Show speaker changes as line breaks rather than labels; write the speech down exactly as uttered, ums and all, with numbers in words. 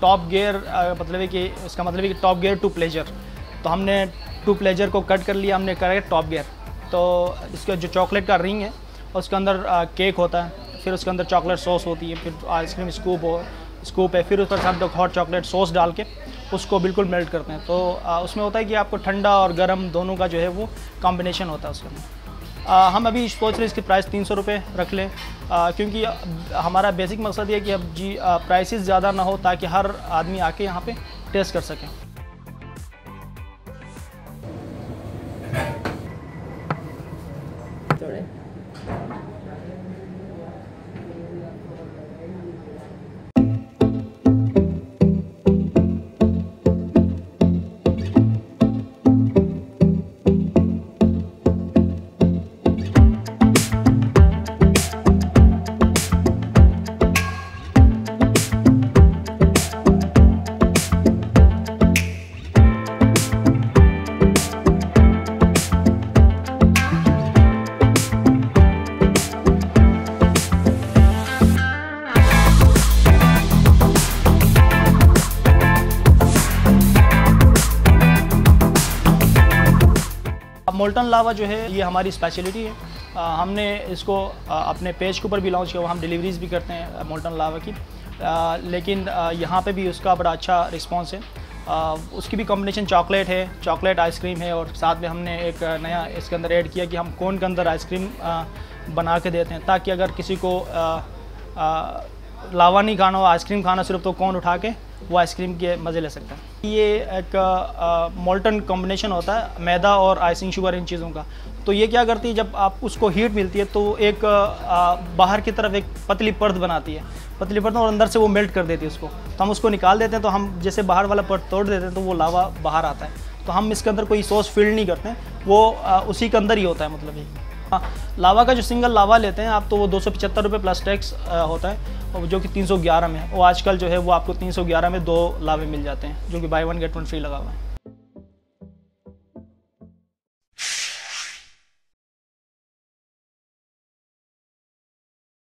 Top gear मतलब है कि इसका मतलब है कि टॉप गियर टू प्लेजर। तो हमने टू प्लेजर को कट कर लिया, हमने करा टॉप गियर। तो इसका जो चॉकलेट का रिंग है उसके अंदर केक होता है, फिर उसके अंदर चॉकलेट सॉस होती है, फिर आइसक्रीम स्कूप हो स्कूप है, फिर उस पर हम लोग हॉट चॉकलेट सॉस डाल के उसको बिल्कुल मेल्ट करते हैं। तो आ, उसमें होता है कि आपको ठंडा और गर्म दोनों का जो है वो कॉम्बिनेशन होता है उसके अंदर। हम अभी सोच रहे इसकी प्राइस तीन सौ रुपये रख लें, आ, क्योंकि हमारा बेसिक मकसद ये है कि अब जी प्राइसेस ज़्यादा ना हो ताकि हर आदमी आके यहाँ पे टेस्ट कर सके। मोल्टन लावा जो है ये हमारी स्पेशलिटी है। आ, हमने इसको आ, अपने पेज के ऊपर भी लॉन्च किया, हम डिलीवरीज भी करते हैं मोल्टन लावा की, आ, लेकिन आ, यहाँ पे भी उसका बड़ा अच्छा रिस्पांस है। आ, उसकी भी कॉम्बिनेशन चॉकलेट है, चॉकलेट आइसक्रीम है, और साथ में हमने एक नया इसके अंदर ऐड किया कि हम कोन के अंदर आइसक्रीम बना के देते हैं, ताकि अगर किसी को आ, आ, लावा नहीं खाना हो, आइसक्रीम खाना सिर्फ, तो कोन उठा के वो आइसक्रीम के मज़े ले सकता है। ये एक मोल्टन कॉम्बिनेशन होता है मैदा और आइसिंग शुगर इन चीज़ों का। तो ये क्या करती है, जब आप उसको हीट मिलती है तो एक आ, बाहर की तरफ एक पतली परत बनाती है, पतली परत, और अंदर से वो मेल्ट कर देती है उसको। तो हम उसको निकाल देते हैं, तो हम जैसे बाहर वाला परत तोड़ देते हैं तो वो लावा बाहर आता है। तो हम इसके अंदर कोई सॉस फिल नहीं करते हैं, वो आ, उसी के अंदर ही होता है। मतलब ये लावा का जो सिंगल लावा लेते हैं आप, तो वो दो सौ पचहत्तर रुपये प्लस टैक्स होता है, जो कि तीन सौ ग्यारह में है। वो आजकल जो है वो आपको तीन सौ ग्यारह में दो लावे मिल जाते हैं, जो कि buy one get one free लगा हुआ है।